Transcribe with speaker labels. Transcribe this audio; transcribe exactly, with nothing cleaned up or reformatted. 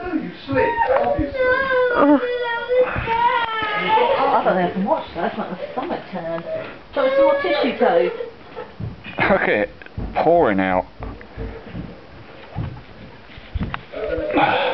Speaker 1: No, you slipped, obviously.
Speaker 2: Oh.
Speaker 3: I don't know if I can watch that. It's like my stomach turned. So it's some more tissue, Toad.
Speaker 2: Look at it pouring out.